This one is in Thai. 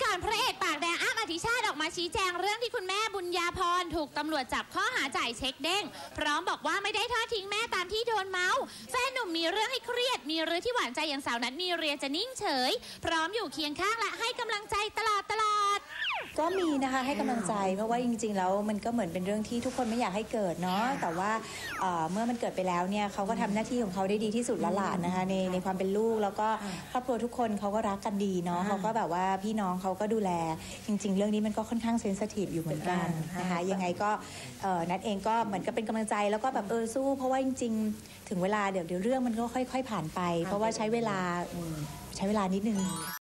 ก่อนพระเอกปากแดงอ้ำอธิชาติออกมาชี้แจงเรื่องที่คุณแม่บุญญาพรถูกตำรวจจับข้อหาจ่ายเช็คเด้งพร้อมบอกว่าไม่ได้ทอดทิ้งแม่ตามที่โดนเมาส์แฟนหนุ่มมีเรื่องให้เครียดมีเรื่องที่หวานใจอย่างสาวนัทมีเรียจะนิ่งเฉยพร้อมอยู่เคียงข้างและให้กำลังใจตลอดก็มีนะคะให้กำลังใจเพราะว่าจริงๆแล้วมันก็เหมือนเป็นเรื่องที่ทุกคนไม่อยากให้เกิดเนาะแต่ว่าเมื่อมันเกิดไปแล้วเนี่ยเขาก็ทำหน้าที่ของเขาได้ดีที่สุดแล้วล่ะนะคะในความเป็นลูกแล้วก็ครอบครัวทุกคนเขาก็รักกันดีเนาะเขาก็แบบว่าพี่น้องเขาก็ดูแลจริงๆเรื่องนี้มันก็ค่อนข้างเซนซิทีฟอยู่เหมือนกันนะคะยังไงก็นัทเองก็เหมือนกับเป็นกำลังใจแล้วก็แบบสู้เพราะว่าจริงๆถึงเวลาเดี๋ยวเรื่องมันก็ค่อยๆผ่านไปเพราะว่าใช้เวลานิดนึง